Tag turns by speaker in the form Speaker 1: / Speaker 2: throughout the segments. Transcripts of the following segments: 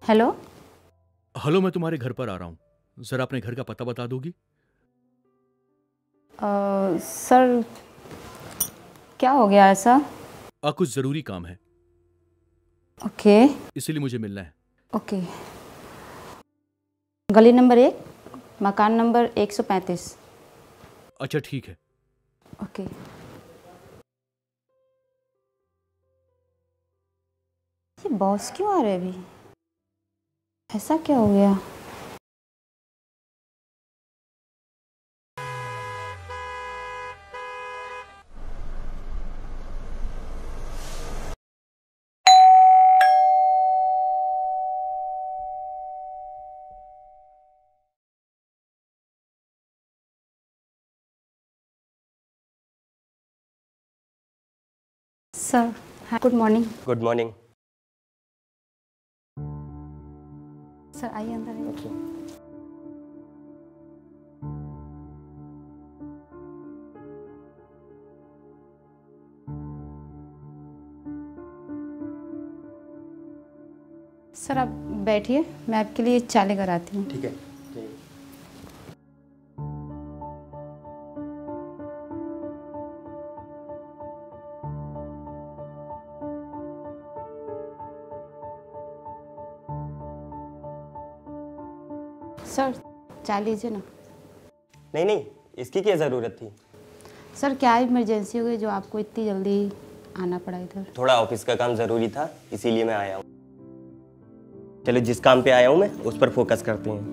Speaker 1: Hello.
Speaker 2: Hello, मैं तुम्हारे घर पर आ रहा हूँ। जरा अपने घर का पता बता दोगी?
Speaker 1: सर, क्या हो गया ऐसा?
Speaker 2: कुछ ज़रूरी काम है,
Speaker 1: ओके।
Speaker 2: इसीलिए मुझे मिलना है।
Speaker 1: ओके। गली नंबर 1, मकान नंबर 135।
Speaker 2: अच्छा, ठीक है।
Speaker 1: ओके। ये बॉस क्यों आ रहे अभी? ऐसा क्या हो गया? Sir, good morning.
Speaker 3: Good morning.
Speaker 1: Sir आइए अंदर आइए। सर आप बैठिए, मैं आपके लिए चाय लेकर आती हूँ।
Speaker 3: ठीक है।
Speaker 1: सर चाय लीजिए ना।
Speaker 3: नहीं नहीं, इसकी क्या ज़रूरत थी?
Speaker 1: सर क्या इमरजेंसी हो गई जो आपको इतनी जल्दी आना पड़ा इधर?
Speaker 3: थोड़ा ऑफिस का काम ज़रूरी था, इसीलिए मैं आया हूँ। चलो, जिस काम पे आया हूँ मैं उस पर फोकस करते हैं।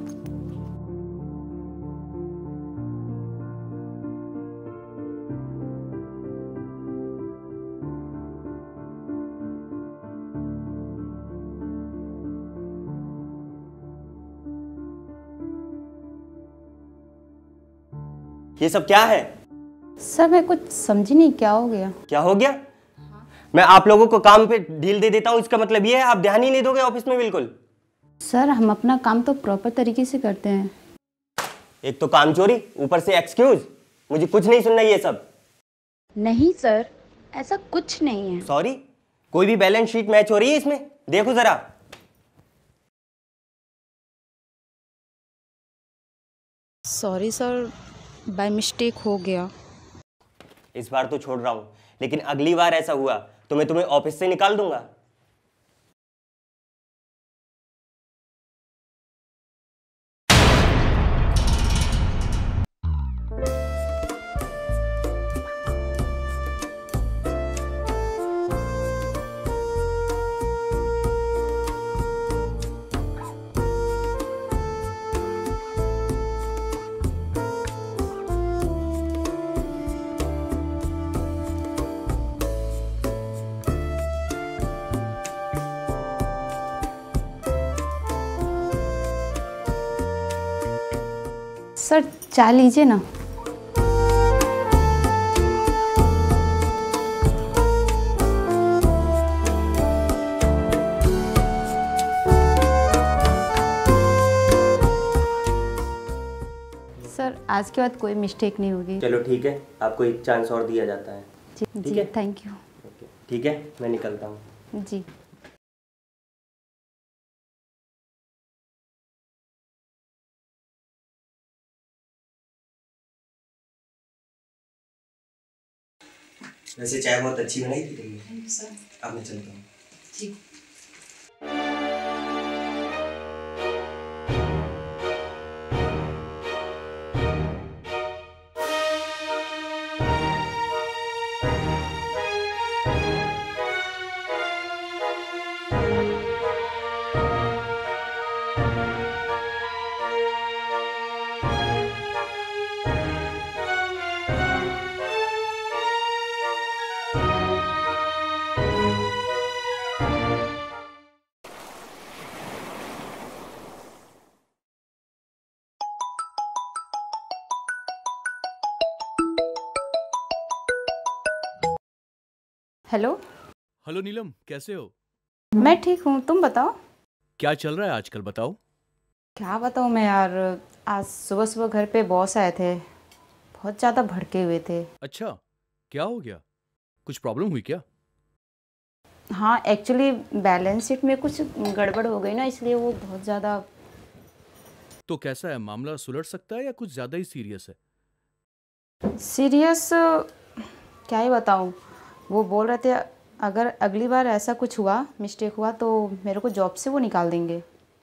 Speaker 3: ये सब क्या है?
Speaker 1: सर मैं कुछ समझी नहीं, क्या हो गया?
Speaker 3: क्या हो गया? मैं आप लोगों को काम पे ढील दे देता हूँ, इसका मतलब ये है आप ध्यान ही नहीं दोगे ऑफिस में बिल्कुल?
Speaker 1: सर हम अपना काम तो प्रॉपर तरीके से करते हैं।
Speaker 3: एक तो काम चोरी, ऊपर से एक्सक्यूज। मुझे कुछ नहीं सुनना ये सब।
Speaker 1: नहीं सर, ऐसा कुछ नहीं है।
Speaker 3: सॉरी? कोई भी बैलेंस शीट मैच हो रही है इसमें? देखो जरा।
Speaker 1: सॉरी सर, बाय मिस्टेक हो गया।
Speaker 3: इस बार तो छोड़ रहा हूँ, लेकिन अगली बार ऐसा हुआ तो मैं तुम्हें ऑफिस से निकाल दूंगा।
Speaker 1: सर चाय लीजिए ना। सर आज के बाद कोई मिस्टेक नहीं होगी।
Speaker 3: चलो ठीक है, आपको एक चांस और दिया जाता है।
Speaker 1: जी
Speaker 3: ठीक
Speaker 1: जी,
Speaker 3: है?
Speaker 1: Thank you.
Speaker 3: ठीक है, मैं निकलता हूँ।
Speaker 1: जी।
Speaker 3: वैसे चाय बहुत अच्छी बनाई थी तुमने। Thank you sir. अब मैं चलता हूँ।
Speaker 1: जी। हेलो।
Speaker 2: हेलो नीलम, कैसे हो?
Speaker 1: मैं ठीक हूँ, तुम बताओ।
Speaker 2: क्या चल रहा है आजकल, बताओ।
Speaker 1: क्या बताऊँ मैं यार, आज सुबह सुबह घर पे बॉस आए थे, बहुत ज़्यादा भड़के हुए थे।
Speaker 2: अच्छा, क्या हो गया? कुछ प्रॉब्लम हुई क्या?
Speaker 1: हाँ एक्चुअली बैलेंस शीट में कुछ गड़बड़ हो गई ना, इसलिए वो बहुत ज़्यादा।
Speaker 2: तो कैसा है, मामला सुलझ सकता है या कुछ ज़्यादा ही सीरियस है?
Speaker 1: सीरियस क्या ही बताऊँ। वो बोल रहे थे अगर अगली बार ऐसा कुछ हुआ, मिस्टेक हुआ, तो मेरे को जॉब से वो निकाल देंगे।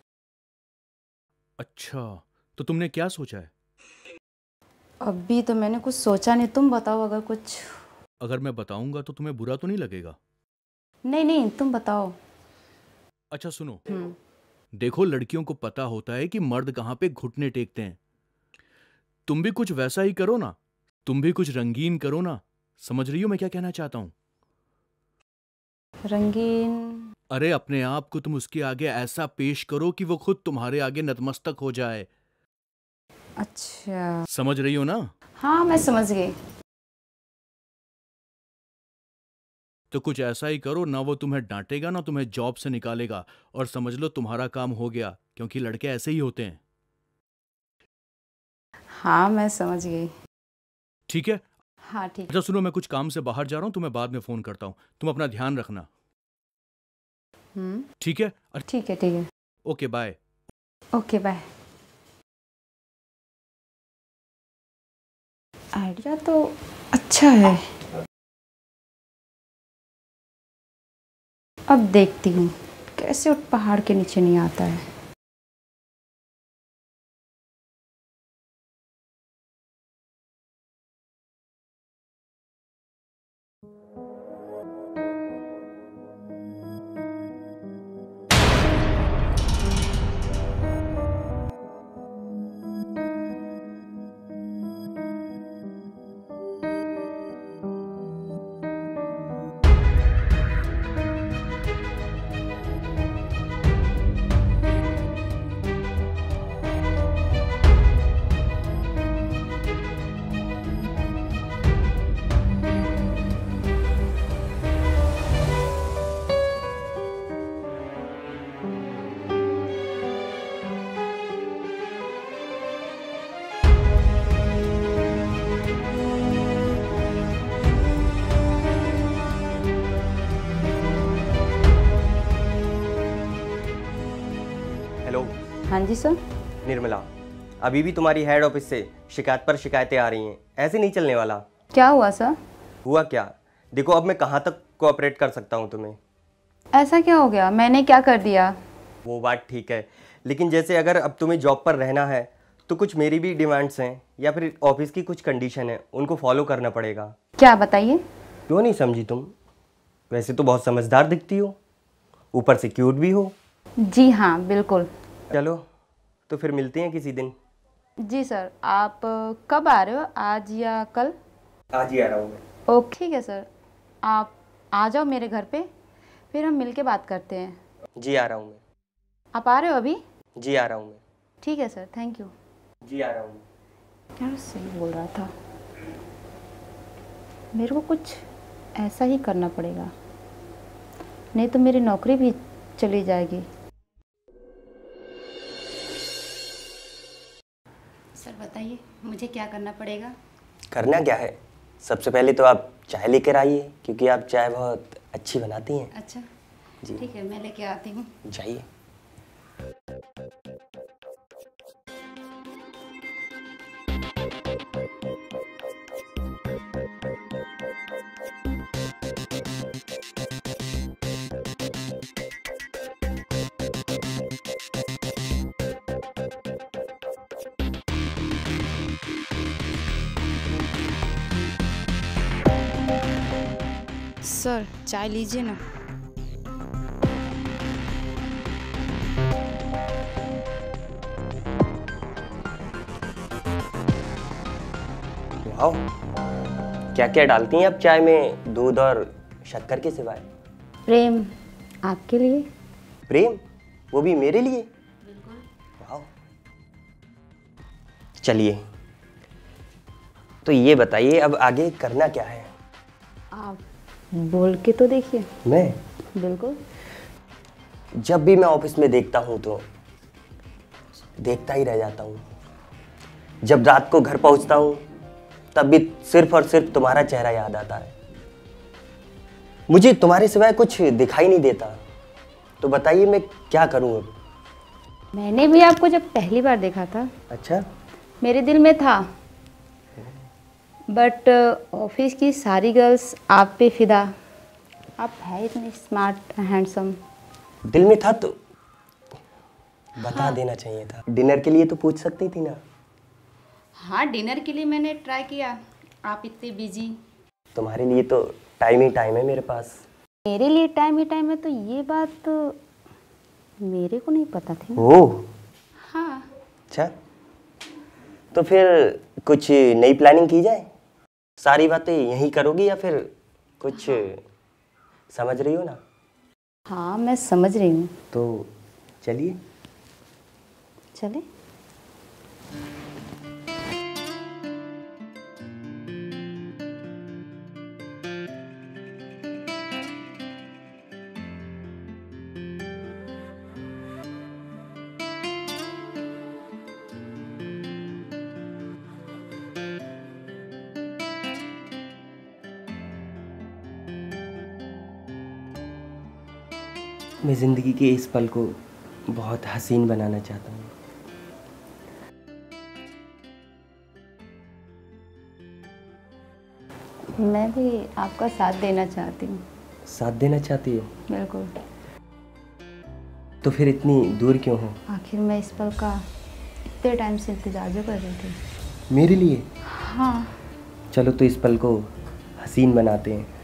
Speaker 2: अच्छा, तो तुमने क्या सोचा है?
Speaker 1: अभी तो मैंने कुछ सोचा नहीं, तुम बताओ अगर कुछ।
Speaker 2: अगर मैं बताऊंगा तो तुम्हें बुरा तो नहीं लगेगा?
Speaker 1: नहीं नहीं, तुम बताओ।
Speaker 2: अच्छा सुनो,
Speaker 1: हम्म।
Speaker 2: देखो लड़कियों को पता होता है कि मर्द कहाँ पे घुटने टेकते हैं। तुम भी कुछ वैसा ही करो ना, तुम भी कुछ रंगीन करो ना। समझ रही हो मैं क्या कहना चाहता हूँ?
Speaker 1: रंगीन?
Speaker 2: अरे अपने आप को तुम उसके आगे ऐसा पेश करो कि वो खुद तुम्हारे आगे नतमस्तक हो जाए।
Speaker 1: अच्छा।
Speaker 2: समझ रही हो ना?
Speaker 1: हाँ मैं समझ गई।
Speaker 2: तो कुछ ऐसा ही करो ना, वो तुम्हें डांटेगा ना तुम्हें जॉब से निकालेगा, और समझ लो तुम्हारा काम हो गया, क्योंकि लड़के ऐसे ही होते हैं।
Speaker 1: हाँ मैं समझ गई।
Speaker 2: ठीक है?
Speaker 1: हाँ ठीक।
Speaker 2: अच्छा सुनो, मैं कुछ काम से बाहर जा रहा हूँ, तुम्हें बाद में फोन करता हूँ। तुम अपना ध्यान रखना, ठीक है?
Speaker 1: ठीक है ठीक है।
Speaker 2: Okay bye.
Speaker 1: Okay bye. Idea तो अच्छा है। अब देखती हूँ कैसे उठ पहाड़ के नीचे नहीं आता है।
Speaker 3: हेलो।
Speaker 1: हाँ जी सर।
Speaker 3: निर्मला, अभी भी तुम्हारी हेड ऑफिस से शिकायत पर शिकायतें आ रही हैं। ऐसे नहीं चलने वाला।
Speaker 1: क्या हुआ सर?
Speaker 3: हुआ क्या? देखो अब मैं कहाँ तक कोऑपरेट कर सकता हूँ तुम्हें।
Speaker 1: ऐसा क्या हो गया? मैंने क्या कर दिया?
Speaker 3: वो बात ठीक है, लेकिन जैसे अगर अब तुम्हें जॉब पर रहना है तो कुछ मेरी भी डिमांड्स हैं, या फिर ऑफिस की कुछ कंडीशन है, उनको फॉलो करना पड़ेगा।
Speaker 1: क्या बताइए।
Speaker 3: क्यों नहीं समझी तुम? वैसे तो बहुत समझदार दिखती हो, ऊपर से क्यूट भी हो।
Speaker 1: जी हाँ बिल्कुल।
Speaker 3: चलो तो फिर मिलते हैं किसी दिन।
Speaker 1: जी सर, आप कब आ रहे हो, आज या कल?
Speaker 3: आज ही आ रहा हूँ मैं।
Speaker 1: ओके ठीक है सर, आप आ जाओ मेरे घर पे, फिर हम मिलके बात करते हैं।
Speaker 3: जी आ रहा हूँ मैं।
Speaker 1: आप आ रहे हो अभी?
Speaker 3: जी आ रहा हूँ मैं।
Speaker 1: ठीक है सर, थैंक यू।
Speaker 3: जी आ रहा हूँ मैं।
Speaker 1: यार सही बोल रहा था, मेरे को कुछ ऐसा ही करना पड़ेगा, नहीं तो मेरी नौकरी भी चली जाएगी। सर बताइए मुझे क्या करना पड़ेगा?
Speaker 3: करना क्या है? सबसे पहले तो आप चाय लेकर आइए, क्योंकि आप चाय बहुत अच्छी बनाती हैं।
Speaker 1: अच्छा
Speaker 3: जी
Speaker 1: ठीक है, मैं लेके आती हूँ।
Speaker 3: जाइए।
Speaker 1: सर चाय लीजिए ना।
Speaker 3: वाह, क्या क्या डालती हैं आप चाय में, दूध और शक्कर के सिवाय?
Speaker 1: प्रेम आपके लिए।
Speaker 3: प्रेम? वो भी मेरे लिए? वाह। चलिए तो ये बताइए अब आगे करना क्या है?
Speaker 1: आप बोल के तो देखिए।
Speaker 3: मैं
Speaker 1: बिल्कुल।
Speaker 3: जब भी मैं ऑफिस में देखता हूँ तो देखता ही रह जाता हूँ। जब रात को घर पहुँचता हूँ तब भी सिर्फ और सिर्फ तुम्हारा चेहरा याद आता है। मुझे तुम्हारे सिवाय कुछ दिखाई नहीं देता, तो बताइए मैं क्या करूं अब।
Speaker 1: मैंने भी आपको जब पहली बार देखा था
Speaker 3: अच्छा,
Speaker 1: मेरे दिल में था, बट ऑफिस की सारी गर्ल्स आप पे फिदा। आप है इतने स्मार्ट हैंडसम।
Speaker 3: दिल में था तो बता देना चाहिए था। डिनर के लिए तो पूछ सकती थी ना।
Speaker 1: हाँ, डिनर के लिए मैंने ट्राई किया, आप इतने बिजी।
Speaker 3: तुम्हारे लिए तो टाइम ही टाइम है मेरे पास।
Speaker 1: मेरे लिए टाइम ही टाइम है, तो ये बात तो मेरे को नहीं पता थी ना।
Speaker 3: ओह,
Speaker 1: हाँ,
Speaker 3: अच्छा, तो फिर कुछ नई प्लानिंग की जाए। सारी बातें यहीं करोगी या फिर कुछ समझ रही हो ना?
Speaker 1: हाँ मैं समझ रही हूँ।
Speaker 3: तो चलिए।
Speaker 1: चले।
Speaker 3: मैं ज़िंदगी के इस पल को बहुत हसीन बनाना चाहता हूँ।
Speaker 1: मैं भी आपका साथ देना चाहती हूँ।
Speaker 3: साथ देना चाहती हो?
Speaker 1: बिल्कुल।
Speaker 3: तो फिर इतनी दूर क्यों हो?
Speaker 1: आखिर मैं इस पल का इतने टाइम से इंतजार जो कर रही थी।
Speaker 3: मेरे लिए?
Speaker 1: हाँ।
Speaker 3: चलो तो इस पल को हसीन बनाते हैं।